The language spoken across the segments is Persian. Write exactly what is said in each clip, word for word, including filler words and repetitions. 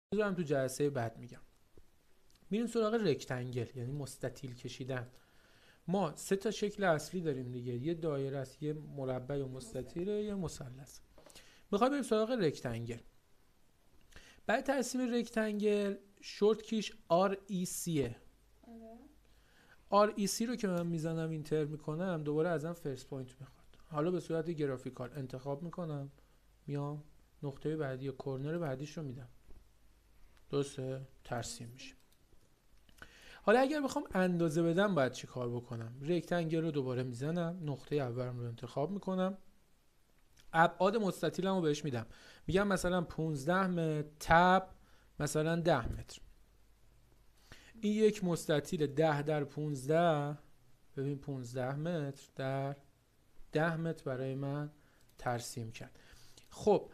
میذارم تو جلسه بعد میگم. میریم سراغ رکتنگل، یعنی مستطیل کشیدن. ما سه تا شکل اصلی داریم دیگه، یه دایره است، یه مربع یا مستطیل، یه مثلث. میخوام بریم سراغ رکتنگل. برای ترسیم رکتنگل شورت کیش آر ای سی. آر ای سی رو که من میزنم اینتر میکنم دوباره ازم فرست پوینت میخواد. حالا به صورت گرافیکال انتخاب میکنم، میام نقطه بعدی یا کورنر بعدیش رو میدم، درسته؟ ترسیم میشه. حالا اگر بخوام اندازه بدم باید چی کار بکنم؟ رکتنگل رو دوباره میزنم، نقطه اولم رو انتخاب میکنم، ابعاد مستطیلم رو بهش میدم، میگم مثلا پانزده متر تب مثلا ده متر. این یک مستطیل ده در پانزده، ببین پانزده متر در ده متر برای من ترسیم کرد. خب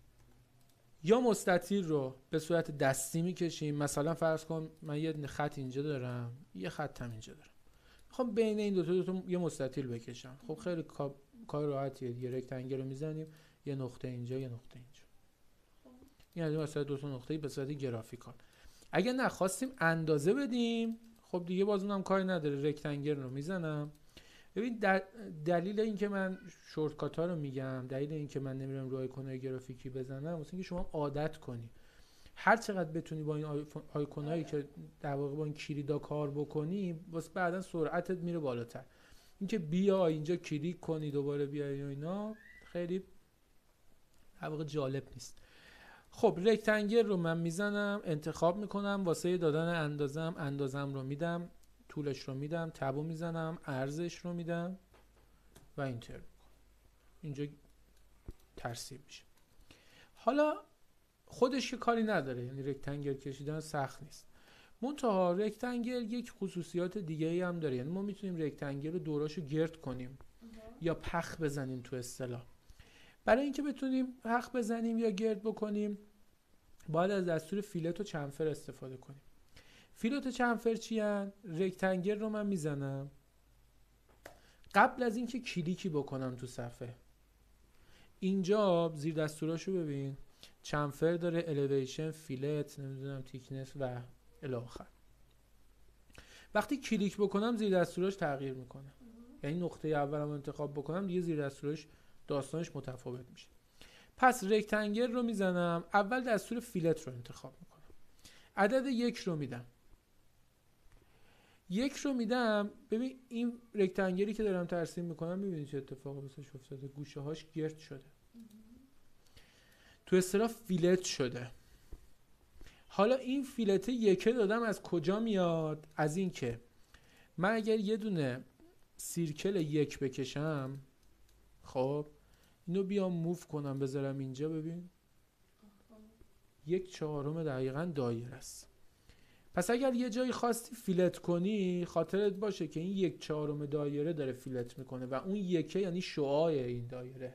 یا مستطیل رو به صورت دستی میکشیم، مثلا فرض کن من یه خط اینجا دارم، یه خط هم اینجا دارم، میخوام بین این دو تا دو تا یه مستطیل بکشم. خب خیلی کار راحتیه دیگه، رکتنگل رو میزنیم، یه نقطه اینجا یه نقطه اینجا، این از این واسه دو تا نقطه‌ای به صورت گرافیکال. اگه نخواستیم اندازه بدیم، خب دیگه باز اونم کاری نداره، رکتنگل رو میزنم. ببین دلیل این که من شورتکات ها رو میگم، دلیل این که من نمیرم روی آیکون‌های گرافیکی بزنم واسه اینکه شما عادت کنی. هر چقدر بتونی با این آیکون‌هایی که در واقع با این کلیدا کار بکنی، واسه بعداً سرعتت میره بالاتر. اینکه بیا اینجا کلیک کنی دوباره بیای و اینا خیلی در واقع جالب نیست. خب رکتنگل رو من میزنم، انتخاب میکنم، واسه دادن اندازم اندازم رو میدم، طولش رو میدم، تبو میزنم، عرضش رو میدم و اینتر میکنم. اینجا ترسیم میشه. حالا خودش که کاری نداره، یعنی رکتنگل کشیدن سخت نیست. منتها رکتنگل یک خصوصیات دیگه ای هم داره، یعنی ما میتونیم رکتنگل رو دوراشو گرد کنیم یا پخ بزنیم تو اصطلاح. برای اینکه بتونیم پخ بزنیم یا گرد بکنیم باید از دستور فیلت و چنفر استفاده کنیم. فیلت و چنفر چی هن؟ رکتنگل رو من میزنم، قبل از اینکه کلیکی بکنم تو صفحه، اینجا زیر دستوراشو ببین، چنفر داره، الیویشن، فیلت، نمیدونم تیکنس و الی آخر. وقتی کلیک بکنم زیر دستوراش تغییر میکنه، یعنی نقطه اولم انتخاب بکنم دیگه زیر دستوراش داستانش متفاوت میشه. پس رکتنگل رو میزنم، اول دستور فیلت رو انتخاب میکنم، عدد یک رو میدم، یک رو میدم. ببین این رکتنگلی که دارم ترسیم میکنم، میبینید چه اتفاقی واسش افتاده؟ گوشه هاش گرد شده، تو اصطلاح فیلت شده. حالا این فیلت یکه دادم از کجا میاد؟ از این که من اگر یه دونه سیرکل یک بکشم، خب اینو بیام موف کنم بذارم اینجا، ببین یک چهارم دقیقاً دایره است. پس اگر یه جایی خواستی فیلت کنی، خاطرت باشه که این یک چهارم دایره داره فیلت میکنه و اون یکه یعنی شعاع این دایره.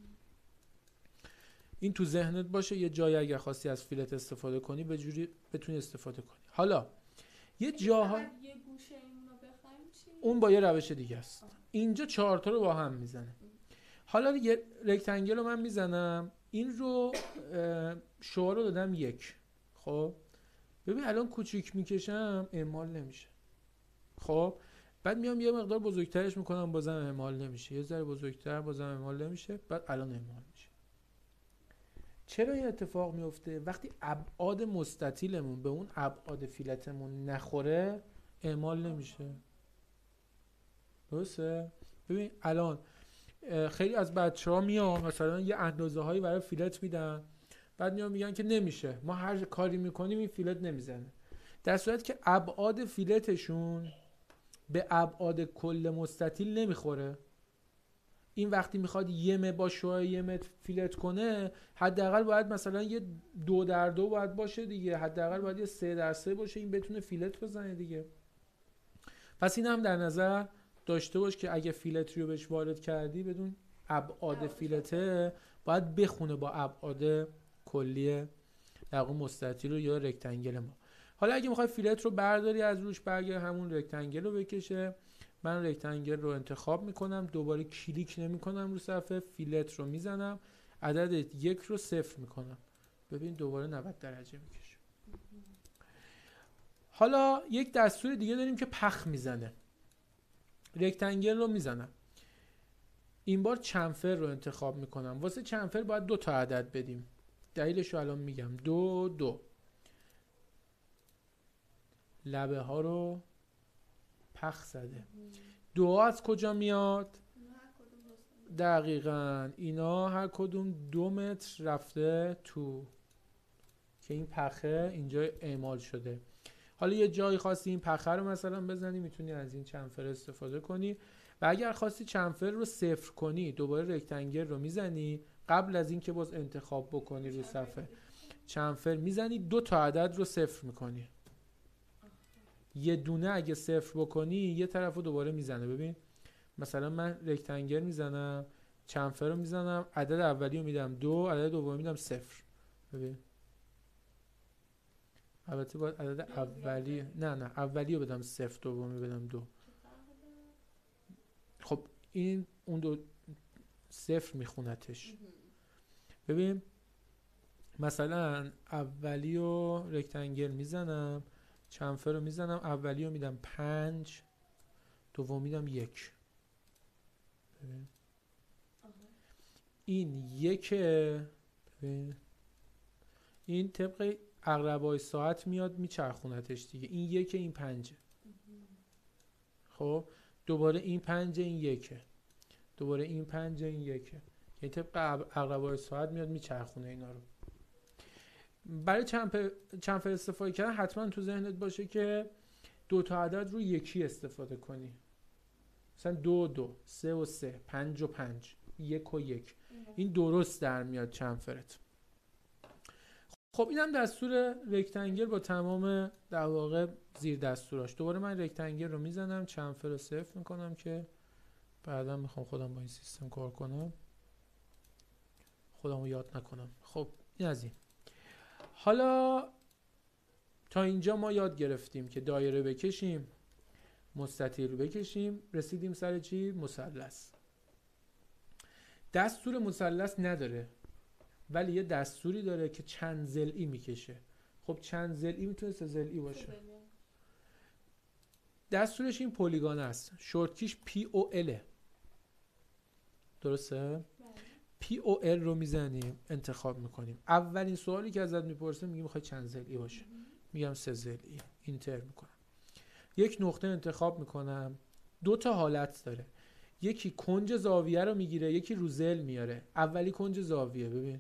این تو ذهنت باشه، یه جایی اگر خواستی از فیلت استفاده کنی به جوری بتونی استفاده کنی. حالا یه جاها یه گوشه اینو بخوایم چی؟ اون با یه روش دیگه است. اینجا چهار تا رو با هم میزنه. حالا یه رکتنگل رو من میزنم، این رو شعاع رو دادم یک. خب ببین الان کوچیک میکشم اعمال نمیشه. خب بعد میام یه مقدار بزرگترش میکنم بازم اعمال نمیشه، یه ذره بزرگتر بازم اعمال نمیشه، بعد الان اعمال میشه. چرا این اتفاق میفته؟ وقتی ابعاد مستطیلمون به اون ابعاد فیلتمون نخوره اعمال نمیشه. درسته؟ ببین الان خیلی از بچه‌ها میان مثلا یه اندازه هایی برای فیلت میدن، بعد میان میگن که نمیشه، ما هر کاری میکنیم این فیلت نمیزنه، در صورتی که ابعاد فیلتشون به ابعاد کل مستطیل نمیخوره. این وقتی میخواد یه متر با شعاع یه متر فیلت کنه، حداقل باید مثلا یه دو در دو باید باشه دیگه، حداقل باید یه سه در سه باشه این بتونه فیلت بزنه دیگه. پس این هم در نظر داشته باش که اگه فیلت رو بهش وارد کردی بدون ابعاد فیلته باید بخونه با ابعاد کلی در واقع مستطیل رو یا رکتنگل ما. حالا اگه میخوای فیلت رو برداری از روش برگرد همون رکتنگل رو بکشه، من رکتنگل رو انتخاب میکنم، دوباره کلیک نمی کنم رو صفحه، فیلت رو میزنم، عدد یک رو صفر میکنم، ببین دوباره نود درجه میکشه. حالا یک دستور دیگه داریم که پخ میزنه. رکتنگل رو میزنم، این بار چنفر رو انتخاب میکنم. واسه چنفر باید دو تا عدد بدیم، دلیلش رو الان میگم. دو دو لبه ها رو پخ زده. دو از کجا میاد؟ دقیقاً اینا هر کدوم دو متر رفته تو که این پخه اینجا اعمال شده. حالا یه جایی خواستی این پخه رو مثلا بزنی، میتونی از این چنفر استفاده کنی. و اگر خواستی چنفر رو صفر کنی، دوباره رکتنگل رو میزنی، قبل از این که باز انتخاب بکنی رو صفحه چنفر میزنی، دو تا عدد رو صفر میکنی. یه دونه اگه صفر بکنی یه طرف رو دوباره میزنه. ببین مثلا من رکتنگل میزنم، چنفر رو میزنم، عدد اولی رو میدم دو، عدد دومی میدم صفر. ببین البته باید عدد اولی نه نه اولی رو بدم صفر، دومی بدم دو. خب این اون دو صفر میخونتش. ببین مثلا اولی رو رکتنگل میزنم، چنفر رو میزنم، اولی رو میدم پنج، دومی میدم یک. ببین این یکه. ببین این طبق عقربای ساعت میاد میچرخونتش دیگه. این یکه، این پنجه. خب دوباره این پنجه، این یکه، دوباره این پنجه، این یکه. یعنی طبق عقربای ساعت میاد میچرخونه اینا رو. برای چنفر چنفر استفاده کردن حتما تو ذهنت باشه که دو تا عدد رو یکی استفاده کنی. مثلا دو دو، سه و سه، پنج و پنج، یک و یک. این درست در میاد چنفرت. خب اینم دستور رکتنگل با تمام در واقع زیر دستوراش. دوباره من رکتنگل رو میزنم، چنفر رو صفر میکنم که بعدا میخوام خودم با این سیستم کار کنم، خودم رو یاد نکنم. خب این از این. حالا تا اینجا ما یاد گرفتیم که دایره بکشیم، مستطیل بکشیم، رسیدیم سر چی؟ مثلث. دستور مثلث نداره، ولی یه دستوری داره که چند ضلعی میکشه. خب چند ضلعی میتونه سه ضلعی باشه. دستورش این پلیگان است. شورتکیش پی او ال. درسته؟ پی او ال رو میزنیم، انتخاب میکنیم. اولین سوالی که ازت میپرسه میگه میخوای چند ضلعی باشه؟ میگم سه ضلعی. اینتر میکنم. یک نقطه انتخاب میکنم. دو تا حالت داره، یکی کنج زاویه رو میگیره، یکی رو ضلع میاره. اولی کنج زاویه. ببین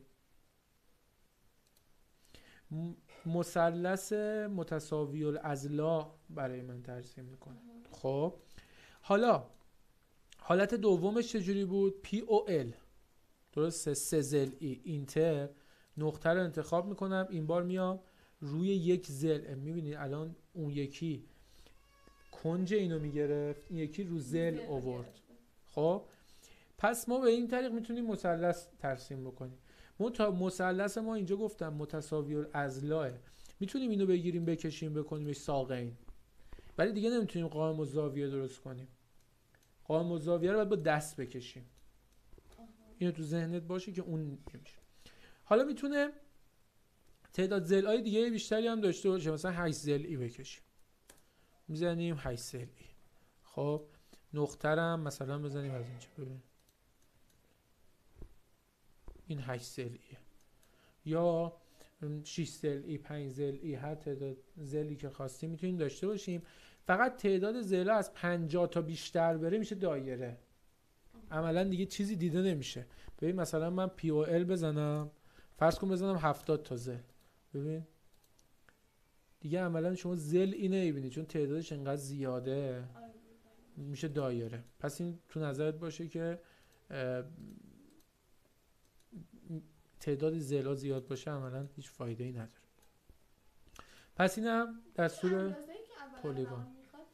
مثلث متساوی الاضلاع برای من ترسیم میکنه. خب حالا حالت دومش چجوری بود؟ پی او ال. درسته؟ سه ضلعی. اینتر. نقطه رو انتخاب میکنم، این بار میام روی یک ضلع. میبینید الان اون یکی کنج اینو میگرفت، این یکی رو ضلع آورد. خب پس ما به این طریق میتونیم مثلث ترسیم بکنیم. تا مثلث ما اینجا گفتم متساوی الاضلاع، میتونیم اینو بگیریم بکشیم بکنیمش ساقین، ولی دیگه نمیتونیم قائم الزاویه درست کنیم. قائم الزاویه رو باید با دست بکشیم. اینو تو ذهنت باشه که اون نمیشه. حالا میتونه تعداد ضلعای دیگه بیشتری هم داشته باشه، مثلا هشت ضلعی بکشیم. میزنیم هشت ضلعی. خب نقطه هم مثلا بزنیم از اینجا. ببین این هشت ضلعیه، یا شش ضلعی، پنج ضلعی، هر تعداد ضلعی که خواستیم میتونیم داشته باشیم. فقط تعداد ضلع از پنجاه تا بیشتر بره میشه دایره. عملا دیگه چیزی دیده نمیشه. ببین مثلا من پی او ال بزنم، فرض کن بزنم هفتاد تا ضلع. ببین دیگه عملا شما ضلعی نمیبینید چون تعدادش انقدر زیاده، میشه دایره. پس این تو نظرت باشه که تعداد ضلع زیاد باشه عملا هیچ فایده ای نداره. پس اینم دستور پلیگان.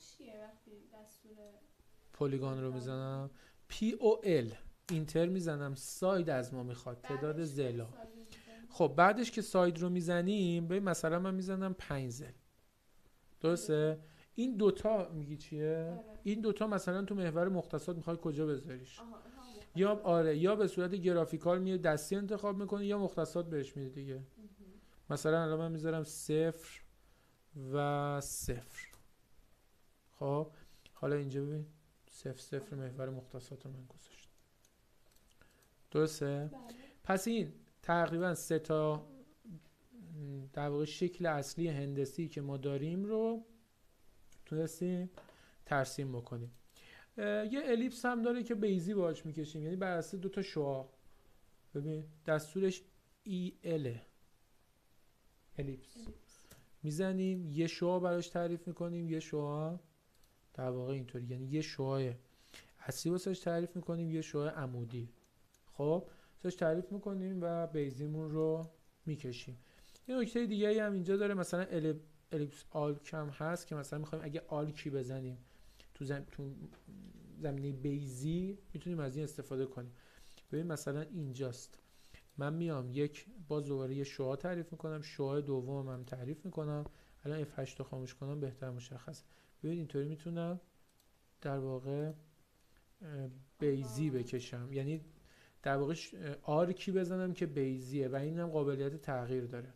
پلیگان رو میزنم، پی او ال اینتر میزنم، ساید از ما میخواد، تعداد ضلع. خب بعدش که ساید رو میزنیم، ببین مثلا من میزنم پنج ضلع. درسته؟ این دوتا میگی چیه؟ این دوتا مثلا تو محور مختصات میخوای کجا بذاریش؟ یا آره یا به صورت گرافیکال میاد دستی انتخاب میکنی یا مختصات بهش میده دیگه. مثلا الان من میذارم صفر و صفر. خب حالا اینجا ببین صفر صفر محور مختصات رو من گذاشتم. درسته؟ بله. پس این تقریبا سه تا در واقع شکل اصلی هندسی که ما داریم رو تونستیم ترسیم بکنیم. یه الیپس هم داره که بیزی باهاش میکشیم، یعنی بر اساس دو تا شعاع. ببین دستورش ای ال الیپس میزنیم، یه شعاع براش تعریف میکنیم، یه شعاع در واقع اینطوری، یعنی یه شعاع اصلی واسش تعریف میکنیم، یه شعاع عمودی. خب واسش تعریف میکنیم و بیزیمون رو میکشیم. یه نکته دیگه هم اینجا داره، مثلا الیپس آلک هم هست که مثلا میخوایم اگه آلکی بزنیم تو زم... تو زمینه بیزی میتونیم از این استفاده کنیم. ببین مثلا اینجاست، من میام یک باز دوباره یه شعاع تعریف میکنم، شعاع دوم هم تعریف میکنم. الان اف هشت رو خاموش کنم بهتر مشخصه. ببین اینطوری میتونم در واقع بیزی بکشم، یعنی در واقع آرکی بزنم که بیزیه و این هم قابلیت تغییر داره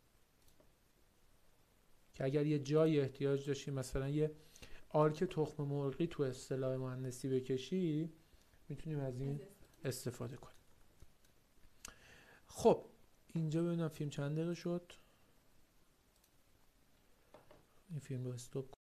که اگر یه جای احتیاج داشتی مثلا یه آرک تخم مرغی تو اصطلاح مهندسی بکشی، میتونیم از این استفاده کنیم. خب اینجا ببینم فیلم چند دقیقه شد. این فیلم رو استوب